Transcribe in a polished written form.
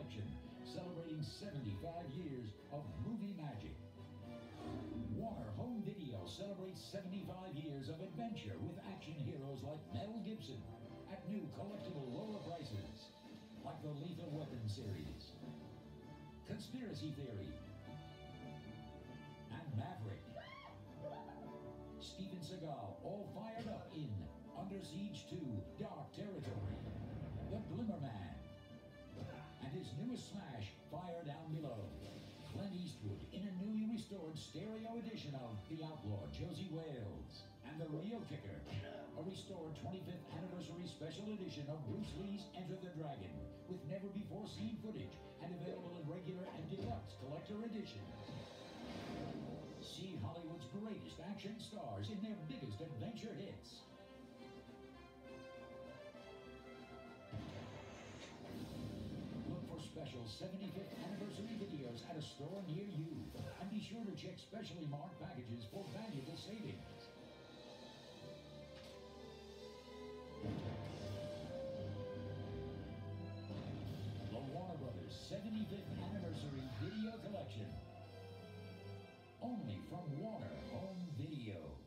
Collection, celebrating 75 years of movie magic. Warner Home Video celebrates 75 years of adventure with action heroes like Mel Gibson at new collectible lower prices, like the Lethal Weapon series, Conspiracy Theory, and Maverick. Steven Seagal all fired up in Under Siege 2, Dark Territory, The Glimmer Man, and his newest smash, Fire Down Below. Clint Eastwood in a newly restored stereo edition of The Outlaw Josie Wales, and The Real Kicker, a restored 25th anniversary special edition of Bruce Lee's Enter the Dragon, with never-before-seen footage, and available in regular and deluxe collector edition. See Hollywood's greatest action stars in their biggest adventure hits. Look for special 75th anniversary videos at a store near you. And be sure to check specially marked packages for valuable savings. The Warner Brothers 75th Anniversary Video Collection. Only from Warner Home Video.